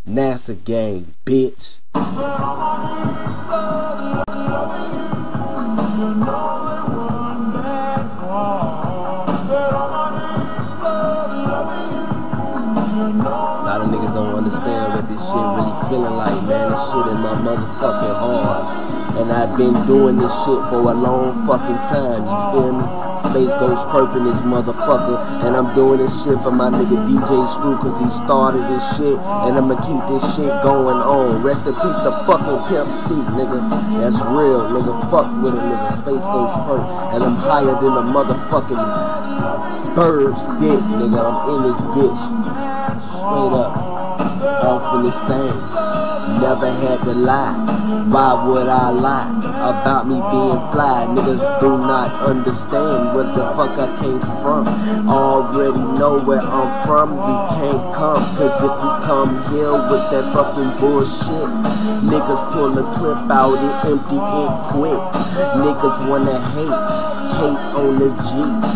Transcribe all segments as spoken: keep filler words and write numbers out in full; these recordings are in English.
NASA gang, bitch. A lot of niggas don't understand what this shit really feeling like, man. This shit in my motherfucking heart. And I've been doing this shit for a long fucking time, you feel me? Space Ghost Perp in this motherfucker. And I'm doing this shit for my nigga D J Screw, cause he started this shit. And I'ma keep this shit going on. Rest in peace to fucking Pimp C, nigga. That's real, nigga. Fuck with a nigga. Space Ghost Perp. And I'm higher than a motherfucking bird's dick, nigga. I'm in this bitch. Straight up. Off in this thing. Never had to lie. Why would I lie about me being fly? Niggas do not understand where the fuck I came from. Already know where I'm from. You can't come, cause if you come here with that fucking bullshit, niggas pull a clip out and empty it quick. Niggas wanna hate, hate on the G.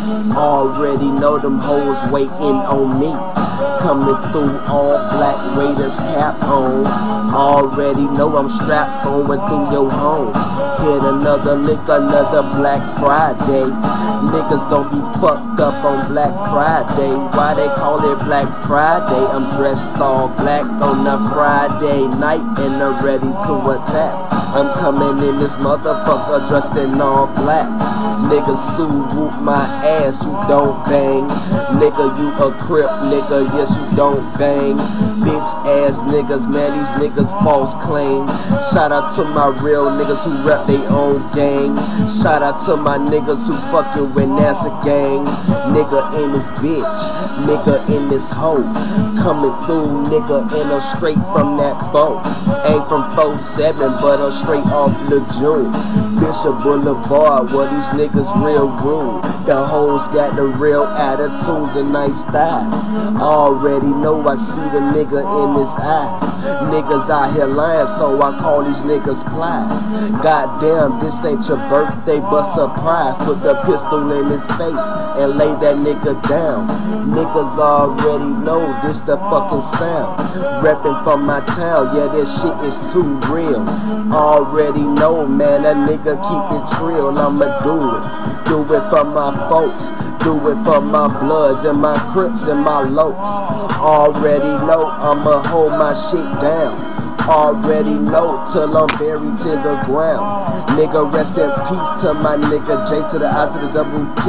Already know them hoes waiting on me. Coming through all black Raiders cap on. Already know I'm strapped going through your home. Hit another lick, another Black Friday. Niggas gon' be fucked up on Black Friday. Why they call it Black Friday? I'm dressed all black on a Friday night and I'm ready to attack. I'm coming in this motherfucker dressed in all black. Nigga, Sue whoop my ass, you don't bang. Nigga, you a crip, nigga, yes you don't bang. Bitch ass niggas, man, these niggas false claim. Shout out to my real niggas who rep they own gang. Shout out to my niggas who fucking with NASA gang. Nigga in this bitch, nigga in this hoe. Coming through, nigga, and I'm straight from that boat. Ain't from four seven, but I'm straight off Lejeune. Bishop Boulevard, where these niggas real rude. The hoes got the real attitudes and nice thighs. Already know I see the nigga in his eyes. Niggas out here lying, so I call these niggas plies. Goddamn, this ain't your birthday, but surprise. Put the pistol in his face and lay that nigga down. Niggas already know this the fucking sound. Reppin' from my town, yeah, this shit is too real. Already know, man, that nigga keep it trill. I'ma do it, do it for my folks. Do it for my bloods and my crips and my lokes. Already know I'ma hold my shit down. Already know till I'm buried to the ground. Nigga, rest in peace to my nigga J to the I to the double T.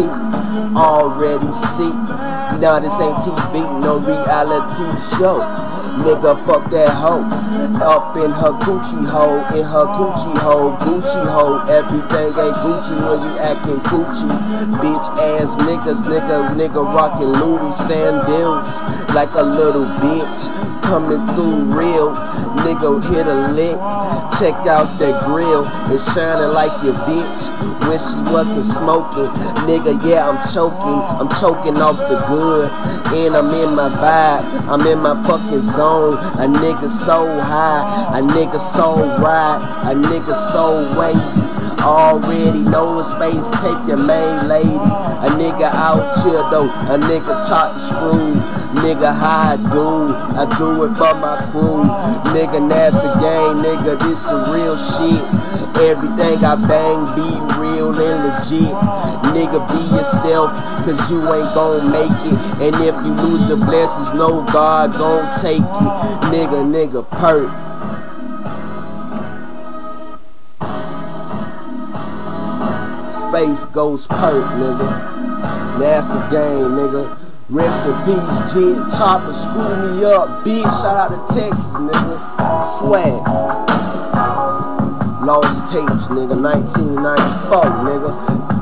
Already see. Nah, this ain't T V, no reality show. Nigga, fuck that hoe. Up in her Gucci hole, in her Gucci hole, Gucci hole. Everything ain't Gucci when you acting Gucci. Bitch ass niggas, nigga, nigga rockin' Louis sandals like a little bitch. Coming through real, nigga hit a lick. Check out that grill, it's shining like your bitch. When she wasn't smoking, nigga, yeah, I'm choking. I'm choking off the good, and I'm in my vibe. I'm in my fucking zone. A nigga so high, a nigga so right, a nigga so wavy. Already know his face, take your main lady. A nigga out chill though, a nigga chop the screw. Nigga, how I do, I do it for my crew. Nigga, NASA gang, nigga, this is real shit. Everything I bang be real and legit. Nigga, be yourself, cause you ain't gon' make it. And if you lose your blessings, no God gon' take you. Nigga, nigga, perp. Space Ghost Perp, nigga. NASA gang, nigga. Rest in peace, Jit. Chopper, screw me up, bitch. Shout out to Texas, nigga. Swag. Lost tapes, nigga. nineteen ninety-four, nigga.